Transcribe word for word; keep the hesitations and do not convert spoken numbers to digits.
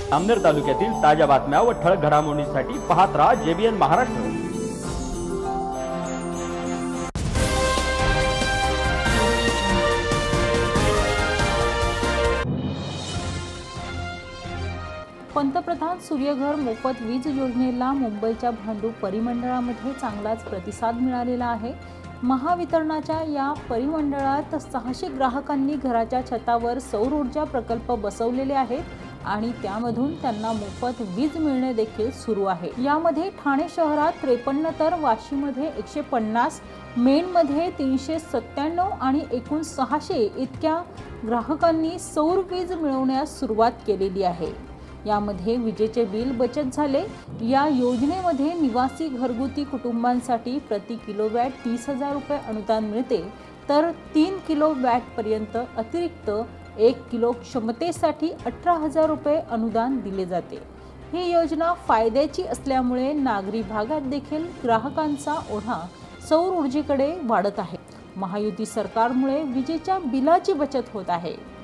जामनेर तालुक्यातील ताज्या बातम्या व ठळक घडामोडींसाठी पाहत राहा जेबीएन महाराष्ट्र। पंतप्रधान सूर्यघर मोफत वीज योजनेला मुंबईच्या भांडूप परिमंडळामध्ये चांगलाच प्रतिसाद मिळालेला आहे। महावितरणाच्या या परिमंडळात सहाशे ग्राहकांनी घराच्या छतावर सौर ऊर्जा प्रकल्प बसवलेले आहेत आणि त्यामधून त्यांना मोफत वीज मिळणे देखील सुरू आहे। यामध्ये ठाणे शहरात त्रेपन्न तर वाशीमध्ये एकशे पन्नास, मेणमध्ये तीनशे सत्त्याण्णव आणि एकूण सहाशे इतक्या ग्राहकांनी सौर वीज मिळवण्यास सुरुवात केलेली आहे। यामध्ये विजेचे बिल बचत झाले। या योजनेमध्ये निवासी घरगुती कुटुंबांसाठी प्रति किलोवॅट तीस हजार रुपये अनुदान मिळते, तर तीन किलोवॅट पर्यंत अतिरिक्त एक किलो क्षमतेसाठी अठरा हजार रुपये अनुदान दिले जाते। ही योजना फायद्याची असल्यामुळे नागरी भागात देखील ग्राहकांचा ओढा सौर ऊर्जेकडे वाढत आहे। महायुती सरकारमुळे विजेच्या बिलाची बचत होत आहे।